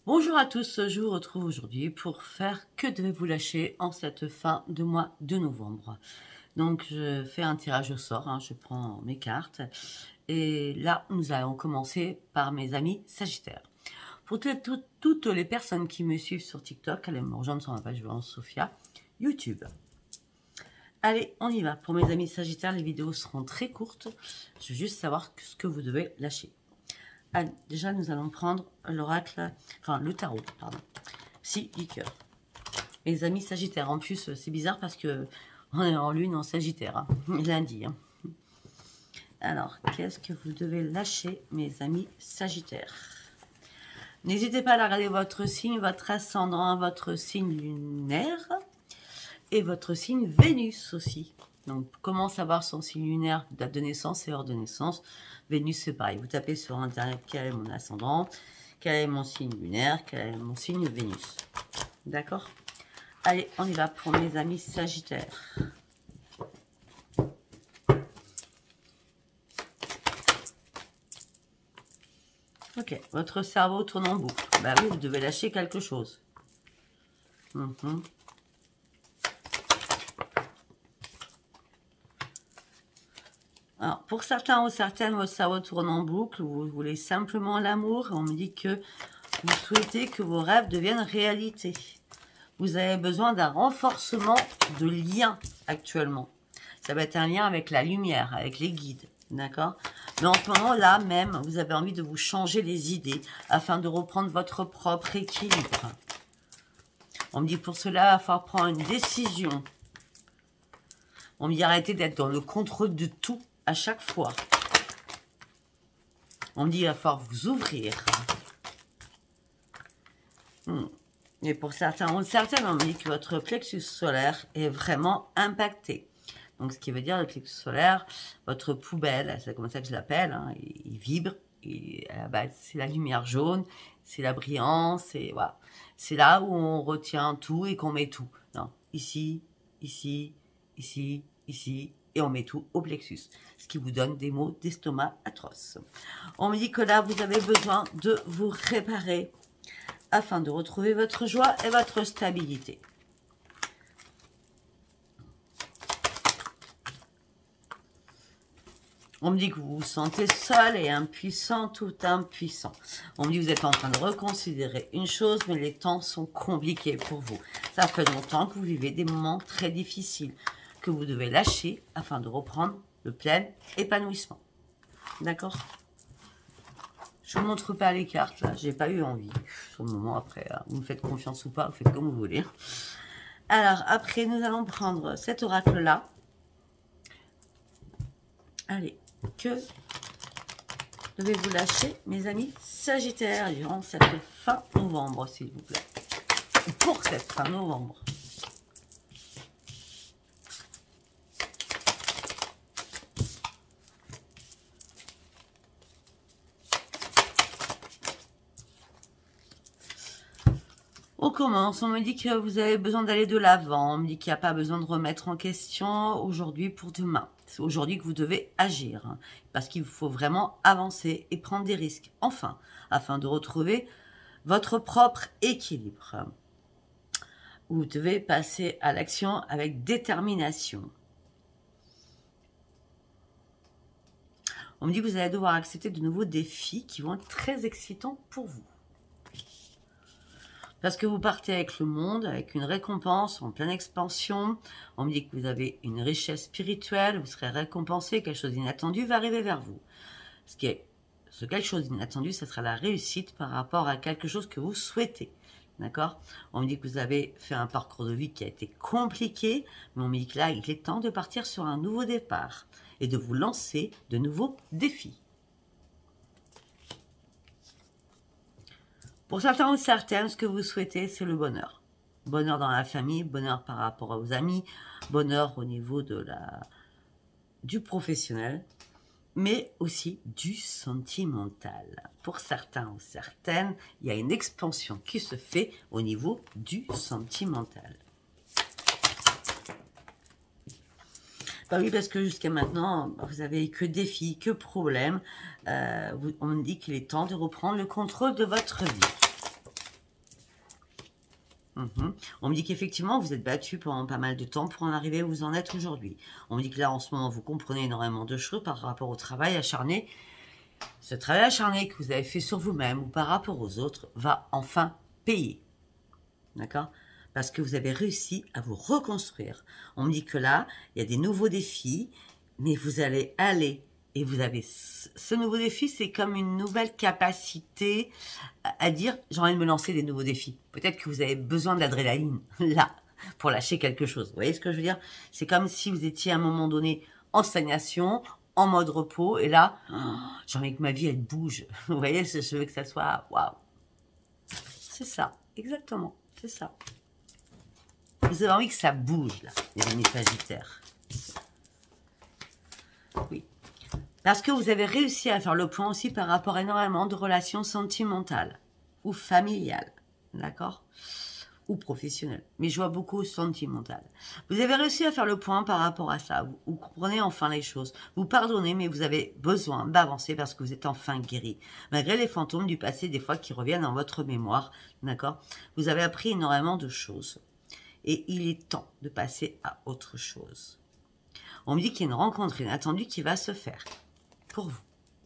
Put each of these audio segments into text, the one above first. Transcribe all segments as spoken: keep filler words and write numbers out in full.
Bonjour à tous, je vous retrouve aujourd'hui pour faire que devez-vous lâcher en cette fin de mois de novembre. Donc je fais un tirage au sort, hein, je prends mes cartes et là nous allons commencer par mes amis Sagittaires. Pour toutes, toutes, toutes les personnes qui me suivent sur TikTok, allez me rejoindre sur ma page Sophia YouTube. Allez, on y va. Pour mes amis Sagittaires, les vidéos seront très courtes. Je veux juste savoir ce que vous devez lâcher. Allez, déjà, nous allons prendre l'oracle, enfin le tarot, pardon. Psy du cœur. Mes amis Sagittaires, en plus, c'est bizarre parce que on est en lune en Sagittaire, hein, lundi. Hein. Alors, qu'est-ce que vous devez lâcher, mes amis Sagittaires? N'hésitez pas à regarder votre signe, votre ascendant, votre signe lunaire et votre signe Vénus aussi. Donc, comment savoir son signe lunaire, date de naissance et heure de naissance? Vénus, c'est pareil. Vous tapez sur Internet quel est mon ascendant, quel est mon signe lunaire, quel est mon signe Vénus. D'accord? Allez, on y va pour mes amis Sagittaires. Ok, votre cerveau tourne en boucle. Bah oui, vous devez lâcher quelque chose. Mm-hmm. Alors, pour certains ou certaines, votre cerveau tourne en boucle, vous voulez simplement l'amour. On me dit que vous souhaitez que vos rêves deviennent réalité. Vous avez besoin d'un renforcement de lien actuellement. Ça va être un lien avec la lumière, avec les guides, d'accord? Mais en ce moment, là même, vous avez envie de vous changer les idées afin de reprendre votre propre équilibre. On me dit pour cela, il va falloir prendre une décision. On me dit arrêtez d'être dans le contrôle de tout à chaque fois. On me dit il va falloir vous ouvrir. Hmm. Et pour certains ou certaines, on me dit que votre plexus solaire est vraiment impacté. Donc, ce qui veut dire le plexus solaire, votre poubelle, c'est comme ça que je l'appelle, hein, il, il vibre. Bah, c'est la lumière jaune, c'est la brillance, c'est voilà. C'est là où on retient tout et qu'on met tout. Non, ici, ici, ici, ici, et on met tout au plexus, ce qui vous donne des maux d'estomac atroces. On me dit que là, vous avez besoin de vous réparer afin de retrouver votre joie et votre stabilité. On me dit que vous vous sentez seul et impuissant, tout impuissant. On me dit que vous êtes en train de reconsidérer une chose, mais les temps sont compliqués pour vous. Ça fait longtemps que vous vivez des moments très difficiles que vous devez lâcher afin de reprendre le plein épanouissement. D'accord? Je ne vous montre pas les cartes, là. J'ai pas eu envie. Sur le moment, après, vous me faites confiance ou pas, vous faites comme vous voulez. Alors, après, nous allons prendre cet oracle-là. Allez, que devez-vous lâcher, mes amis Sagittaires, durant cette fin novembre, s'il vous plaît. Pour cette fin novembre. On commence, on me dit que vous avez besoin d'aller de l'avant, on me dit qu'il n'y a pas besoin de remettre en question aujourd'hui pour demain. C'est aujourd'hui que vous devez agir, hein, parce qu'il faut vraiment avancer et prendre des risques, enfin, afin de retrouver votre propre équilibre. Vous devez passer à l'action avec détermination. On me dit que vous allez devoir accepter de nouveaux défis qui vont être très excitants pour vous. Parce que vous partez avec le monde, avec une récompense en pleine expansion. On me dit que vous avez une richesse spirituelle, vous serez récompensé, quelque chose d'inattendu va arriver vers vous. Ce qui est, ce quelque chose d'inattendu, ce sera la réussite par rapport à quelque chose que vous souhaitez. D'accord? On me dit que vous avez fait un parcours de vie qui a été compliqué, mais on me dit que là, il est temps de partir sur un nouveau départ et de vous lancer de nouveaux défis. Pour certains ou certaines, ce que vous souhaitez, c'est le bonheur. Bonheur dans la famille, bonheur par rapport aux amis, bonheur au niveau de la, du professionnel, mais aussi du sentimental. Pour certains ou certaines, il y a une expansion qui se fait au niveau du sentimental. Bah oui, parce que jusqu'à maintenant, vous avez que défis, que problèmes. Euh, on me dit qu'il est temps de reprendre le contrôle de votre vie. Mmh. On me dit qu'effectivement, vous êtes battu pendant pas mal de temps pour en arriver où vous en êtes aujourd'hui. On me dit que là, en ce moment, vous comprenez énormément de choses par rapport au travail acharné. Ce travail acharné que vous avez fait sur vous-même ou par rapport aux autres va enfin payer. D'accord? Parce que vous avez réussi à vous reconstruire. On me dit que là, il y a des nouveaux défis, mais vous allez aller. Et vous avez ce nouveau défi, c'est comme une nouvelle capacité à dire, j'ai envie de me lancer des nouveaux défis. Peut-être que vous avez besoin d'adrénaline, là, pour lâcher quelque chose. Vous voyez ce que je veux dire? C'est comme si vous étiez à un moment donné en stagnation, en mode repos, et là, oh, j'ai envie que ma vie, elle bouge. Vous voyez, je veux que ça soit, waouh. C'est ça, exactement, c'est ça. Vous avez envie que ça bouge, là, les amis Sagittaires. Oui. Parce que vous avez réussi à faire le point aussi par rapport à énormément de relations sentimentales ou familiales, d'accord? Ou professionnelles. Mais je vois beaucoup sentimentales. Vous avez réussi à faire le point par rapport à ça. Vous, vous comprenez enfin les choses. Vous pardonnez, mais vous avez besoin d'avancer parce que vous êtes enfin guéri. Malgré les fantômes du passé, des fois, qui reviennent dans votre mémoire, d'accord? Vous avez appris énormément de choses. Et il est temps de passer à autre chose. On me dit qu'il y a une rencontre inattendue qui va se faire. Pour vous.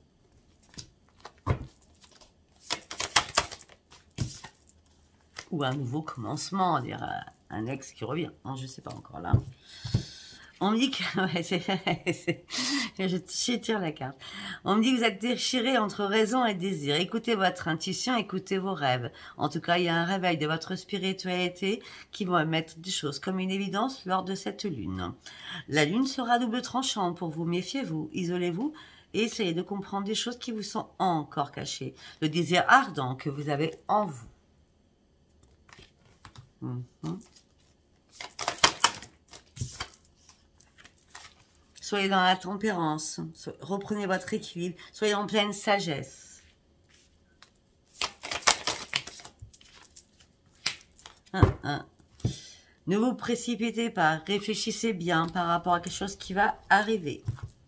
Ou un nouveau commencement, dire un ex qui revient. Non, je ne sais pas encore là. On me dit que... Ouais, c'est... je tire la carte. On me dit que vous êtes déchiré entre raison et désir. Écoutez votre intuition, écoutez vos rêves. En tout cas, il y a un réveil de votre spiritualité qui va mettre des choses comme une évidence lors de cette lune. La lune sera double tranchant pour vous. Méfiez-vous, isolez-vous. Et essayez de comprendre des choses qui vous sont encore cachées. Le désir ardent que vous avez en vous. Mm-hmm. Soyez dans la tempérance. Reprenez votre équilibre. Soyez en pleine sagesse. Un, un. Ne vous précipitez pas. Réfléchissez bien par rapport à quelque chose qui va arriver.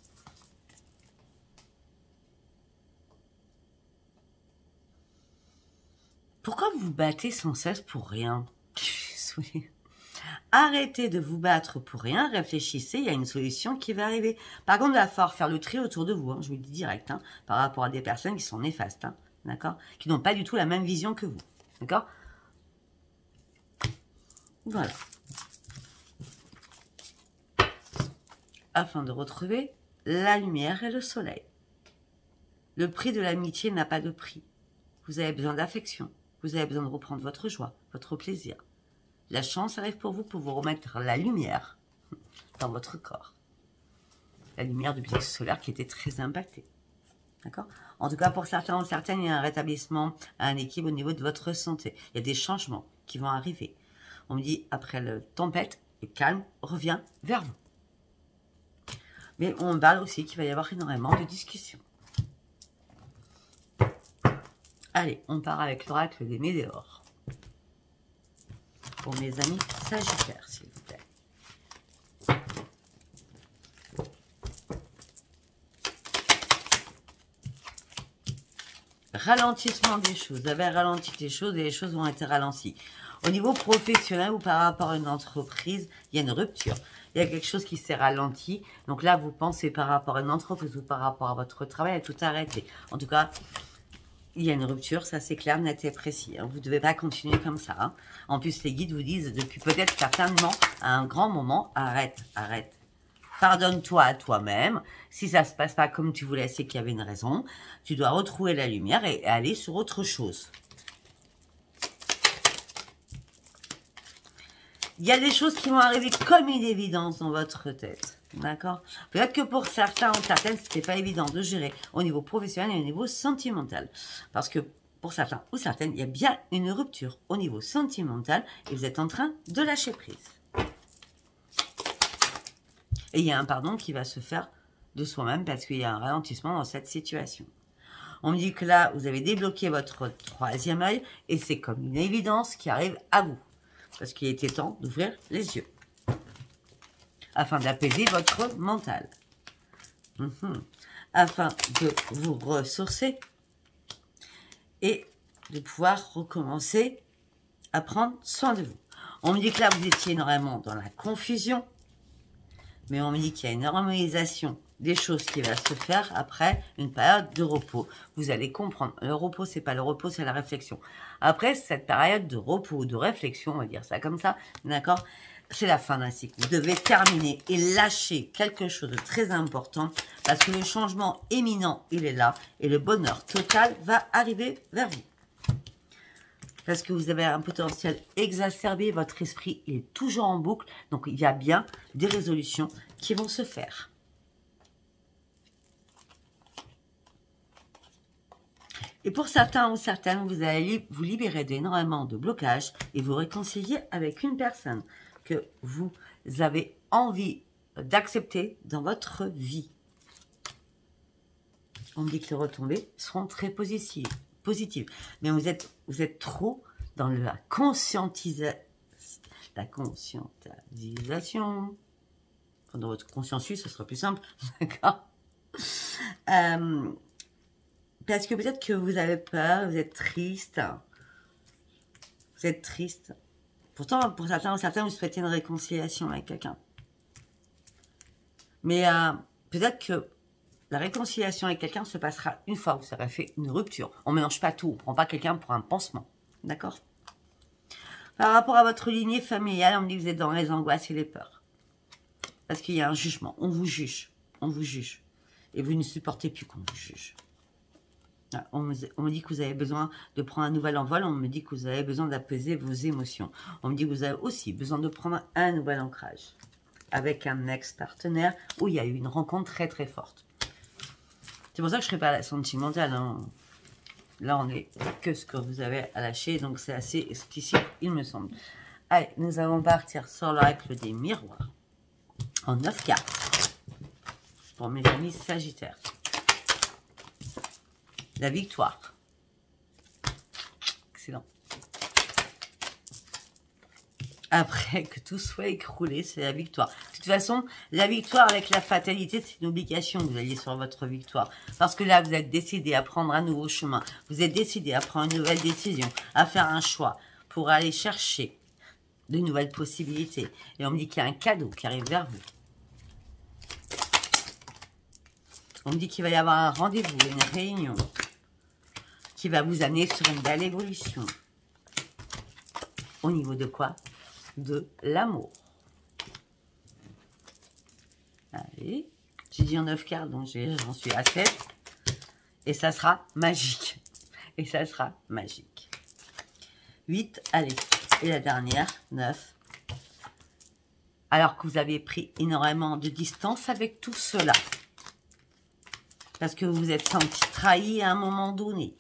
Pourquoi vous vous battez sans cesse pour rien? Arrêtez de vous battre pour rien, réfléchissez, il y a une solution qui va arriver. Par contre, il va falloir faire le tri autour de vous, hein, je vous le dis direct, hein, par rapport à des personnes qui sont néfastes, hein, d'accord, qui n'ont pas du tout la même vision que vous, d'accord. Voilà. Afin de retrouver la lumière et le soleil. Le prix de l'amitié n'a pas de prix. Vous avez besoin d'affection. Vous avez besoin de reprendre votre joie, votre plaisir. La chance arrive pour vous pour vous remettre la lumière dans votre corps. La lumière du plexus solaire qui était très impactée. D'accord? En tout cas, pour certains ou certaines, il y a un rétablissement, un équilibre au niveau de votre santé. Il y a des changements qui vont arriver. On me dit, après la tempête, le calme revient vers vous. Mais on me parle aussi qu'il va y avoir énormément de discussions. Allez, on part avec l'oracle des Météores. Pour mes amis Sagittaires, s'il vous plaît. Ralentissement des choses. Vous avez ralenti des choses et les choses vont être ralenties. Au niveau professionnel ou par rapport à une entreprise, il y a une rupture. Il y a quelque chose qui s'est ralenti. Donc là, vous pensez par rapport à une entreprise ou par rapport à votre travail à tout arrêter. En tout cas... il y a une rupture, ça c'est clair, net et précis. Hein. Vous ne devez pas continuer comme ça. Hein. En plus, les guides vous disent, depuis peut-être certainement, à un grand moment, arrête, arrête. Pardonne-toi à toi-même. Si ça ne se passe pas comme tu voulais, c'est qu'il y avait une raison. Tu dois retrouver la lumière et aller sur autre chose. Il y a des choses qui vont arriver comme une évidence dans votre tête. D'accord? Peut-être que pour certains ou certaines, ce n'était pas évident de gérer au niveau professionnel et au niveau sentimental. Parce que pour certains ou certaines, il y a bien une rupture au niveau sentimental et vous êtes en train de lâcher prise. Et il y a un pardon qui va se faire de soi-même parce qu'il y a un ralentissement dans cette situation. On me dit que là, vous avez débloqué votre troisième œil et c'est comme une évidence qui arrive à vous. Parce qu'il était temps d'ouvrir les yeux. Afin d'apaiser votre mental. Mmh. Afin de vous ressourcer et de pouvoir recommencer à prendre soin de vous. On me dit que là, vous étiez énormément dans la confusion, mais on me dit qu'il y a une normalisation des choses qui va se faire après une période de repos. Vous allez comprendre, le repos, c'est pas le repos, c'est la réflexion. Après cette période de repos, de réflexion, on va dire ça comme ça, d'accord, c'est la fin d'un cycle. Vous devez terminer et lâcher quelque chose de très important parce que le changement éminent, il est là et le bonheur total va arriver vers vous. Parce que vous avez un potentiel exacerbé, votre esprit il est toujours en boucle, donc il y a bien des résolutions qui vont se faire. Et pour certains ou certaines, vous allez vous libérer d'énormément de blocages et vous réconcilier avec une personne que vous avez envie d'accepter dans votre vie. On me dit que les retombées seront très positives. Positive. Mais vous êtes, vous êtes trop dans la conscientisation. La conscientisation. Enfin, dans votre consciensus, ce sera plus simple. D'accord euh, Parce que peut-être que vous avez peur, vous êtes triste. Vous êtes triste. Pourtant, pour certains, certains vous souhaitez une réconciliation avec quelqu'un. Mais euh, peut-être que la réconciliation avec quelqu'un se passera une fois où ça aura fait une rupture. On ne mélange pas tout. On ne prend pas quelqu'un pour un pansement. D'accord? Par rapport à votre lignée familiale, on me dit que vous êtes dans les angoisses et les peurs. Parce qu'il y a un jugement. On vous juge. On vous juge. Et vous ne supportez plus qu'on vous juge. On me, on me dit que vous avez besoin de prendre un nouvel envol. On me dit que vous avez besoin d'apaiser vos émotions. On me dit que vous avez aussi besoin de prendre un nouvel ancrage. Avec un ex-partenaire où il y a eu une rencontre très très forte. C'est pour ça que je ne serai pas sentimentale. Hein. Là, on est que ce que vous avez à lâcher. Donc, c'est assez explicite, il me semble. Allez, nous allons partir sur l'oracle des miroirs. En neuf cartes. Pour mes amis Sagittaires. La victoire. Excellent. Après que tout soit écroulé, c'est la victoire. De toute façon, la victoire avec la fatalité, c'est une obligation que vous alliez sur votre victoire. Parce que là, vous êtes décidé à prendre un nouveau chemin. Vous êtes décidé à prendre une nouvelle décision, à faire un choix pour aller chercher de nouvelles possibilités. Et on me dit qu'il y a un cadeau qui arrive vers vous. On me dit qu'il va y avoir un rendez-vous, une réunion qui va vous amener sur une belle évolution. Au niveau de quoi? De l'amour. Allez, j'ai dit en neuf cartes, donc j'en suis à sept. Et ça sera magique. Et ça sera magique. huit, allez. Et la dernière, neuf. Alors que vous avez pris énormément de distance avec tout cela. Parce que vous vous êtes senti trahi à un moment donné.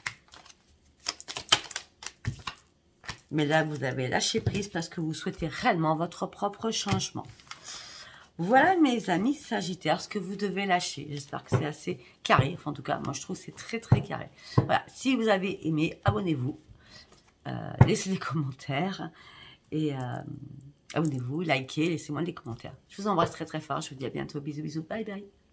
Mais là, vous avez lâché prise parce que vous souhaitez réellement votre propre changement. Voilà, mes amis Sagittaires, ce que vous devez lâcher. J'espère que c'est assez carré. Enfin, en tout cas, moi, je trouve que c'est très, très carré. Voilà, si vous avez aimé, abonnez-vous. Euh, laissez des commentaires. Et euh, abonnez-vous, likez, laissez-moi des commentaires. Je vous embrasse très, très fort. Je vous dis à bientôt. Bisous, bisous. Bye, bye.